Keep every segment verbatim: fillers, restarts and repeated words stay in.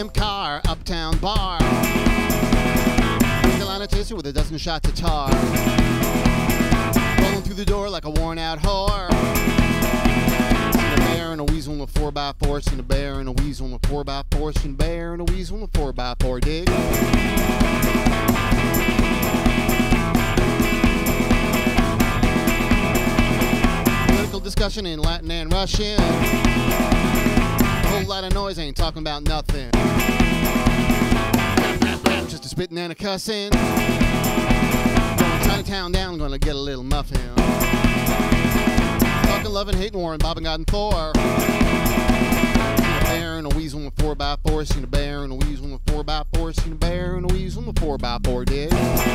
limp car, uptown bar. Still on a chaser with a dozen shots of tar. Rolling through the door like a worn out whore. Seen a bear and a weasel and a four by four. Seen a bear and a weasel and a four by four. Seen a bear and a weasel and a four by four. Dig? Political discussion in Latin and Russian. A whole lot of noise, ain't talking about nothing. Just a spitting and a cussing. Going Chinatown down, gonna get a little muffin. Talking love and hate, Warren, Bob and God and Thor. Seen a bear and a weasel and a four by four. Seen a bear and a weasel and a four by four. Seen a bear and a weasel and a four by four. Dig?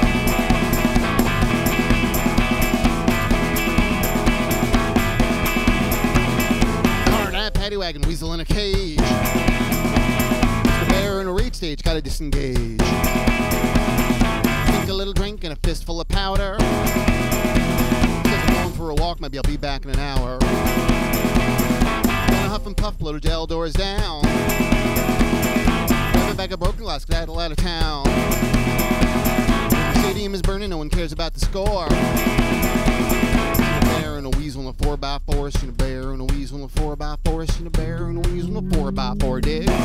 Paddy wagon, weasel in a cage. The bear in a raid stage, gotta disengage. Think a little drink and a fistful of powder. Says I'm going for a walk, maybe I'll be back in an hour. Gonna huff and puff, blow the jail doors down. Grab a bag of broken glass, get out of town. The stadium is burning, no one cares about the score. And a weasel and a four by four. Seen a bear and a weasel and a four by four. Seen a bear and a weasel and a four by four. Dig?